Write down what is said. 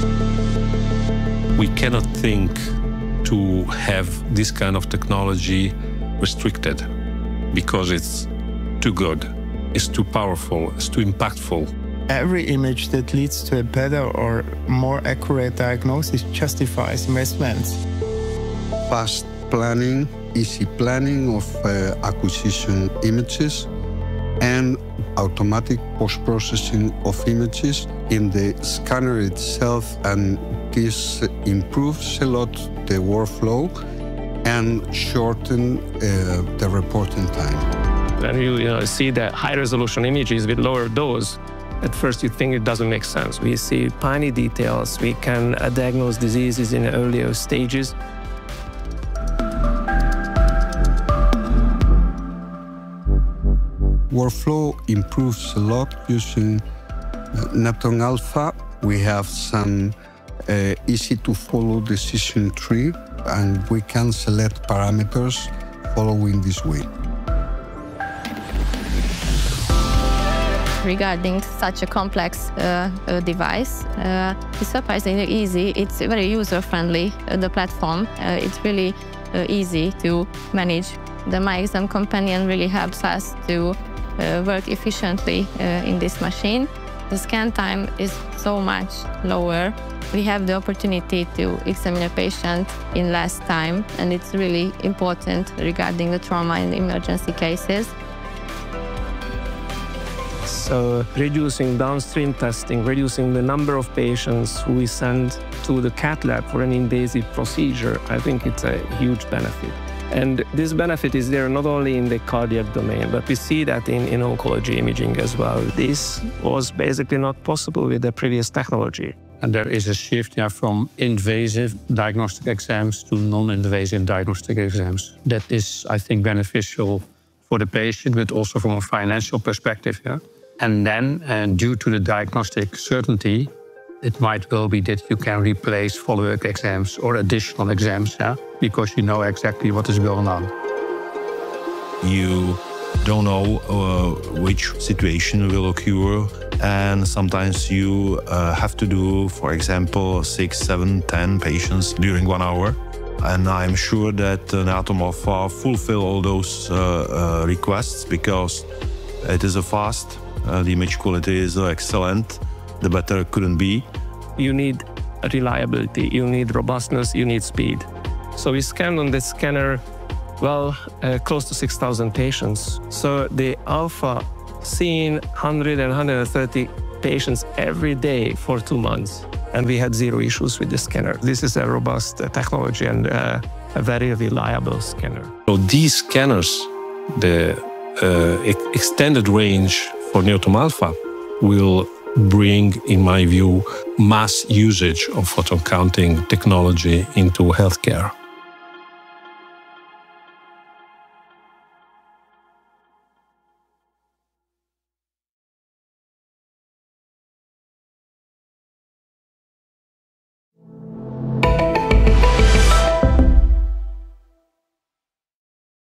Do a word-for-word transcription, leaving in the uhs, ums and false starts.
We cannot think to have this kind of technology restricted because it's too good, it's too powerful, it's too impactful. Every image that leads to a better or more accurate diagnosis justifies investments. Fast planning, easy planning of uh, acquisition images, and automatic post-processing of images in the scanner itself, and this improves a lot the workflow and shorten uh, the reporting time. When you, you know, see the high-resolution images with lower dose, at first you think it doesn't make sense. We see tiny details, we can uh, diagnose diseases in earlier stages. Workflow improves a lot using Neptune Alpha. We have some uh, easy-to-follow decision tree, and we can select parameters following this way. Regarding such a complex uh, uh, device, uh, it's surprisingly easy. It's very user-friendly, uh, the platform. Uh, it's really uh, easy to manage. The My Exam Companion really helps us to uh, work efficiently uh, in this machine. The scan time is so much lower. We have the opportunity to examine a patient in less time, and it's really important regarding the trauma and emergency cases. So reducing downstream testing, reducing the number of patients who we send to the cath lab for an invasive procedure, I think it's a huge benefit. And this benefit is there not only in the cardiac domain, but we see that in, in oncology imaging as well. This was basically not possible with the previous technology. And there is a shift yeah, from invasive diagnostic exams to non-invasive diagnostic exams. That is, I think, beneficial for the patient, but also from a financial perspective. Yeah? And then, and due to the diagnostic certainty, it might well be that you can replace follow-up exams or additional exams, yeah? Because you know exactly what is going on. You don't know uh, which situation will occur, and sometimes you uh, have to do, for example, six, seven, ten patients during one hour. And I'm sure that uh, Neptune Alpha fulfill all those uh, uh, requests because it is a fast, uh, the image quality is uh, excellent, the better it couldn't be. You need reliability, you need robustness, you need speed. So we scanned on this scanner, well, uh, close to six thousand patients. So the Alpha seen one hundred and one hundred thirty patients every day for two months. And we had zero issues with the scanner. This is a robust uh, technology and uh, a very reliable scanner. So these scanners, the uh, e extended range for Neptune Alpha will bring, in my view, mass usage of photon counting technology into healthcare.